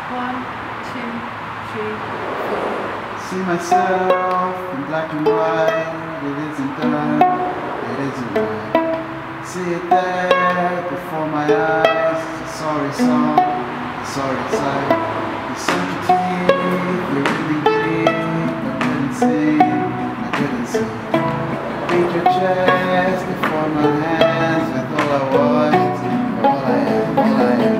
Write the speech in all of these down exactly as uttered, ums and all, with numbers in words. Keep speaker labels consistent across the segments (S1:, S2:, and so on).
S1: One, two, three, four.
S2: See myself in black and white. It isn't done, it isn't right. See it there before my eyes. It's a sorry song, a sorry sight. You sunk your teeth, you're really deep. I couldn't see, I couldn't see. Beat your chest before my hands with all I was, all I am, all I am.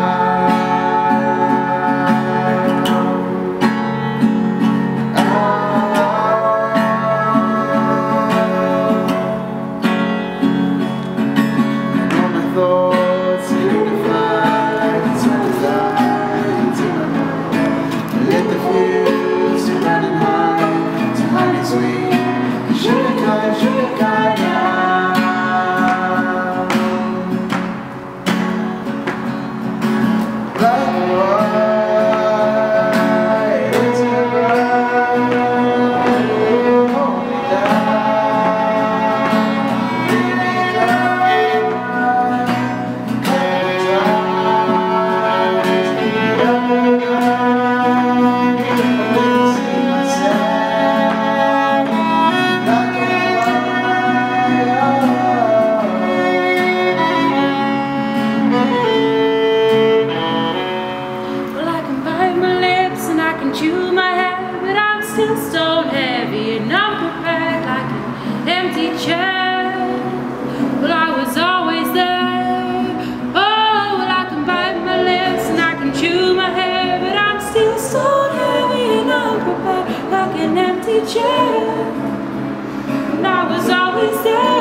S1: Chew my head, but I'm still stone heavy and I'm prepared like an empty chair. Well, I was always there. Oh, well, I can bite my lips and I can chew my hair, but I'm still stone heavy and I'm prepared like an empty chair. And I was always there.